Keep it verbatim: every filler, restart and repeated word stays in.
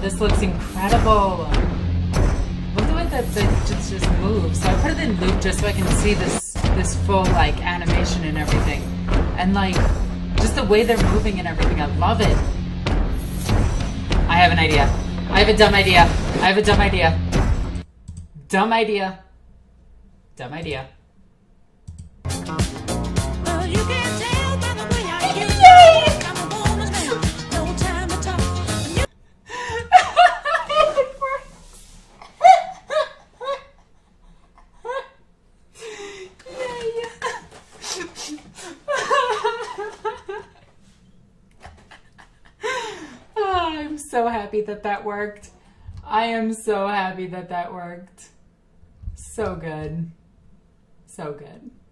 this looks incredible. Look at the way that it just, just moves. So I put it in loop just so I can see this this full like animation and everything. And like just the way they're moving and everything. I love it. I have an idea. I have a dumb idea. I have a dumb idea. Dumb idea. Dumb idea. Well, you can tell by the way I use it. I'm a woman's man. No time to talk. Oh, I'm so happy that that worked. I am so happy that that worked. So good. So good.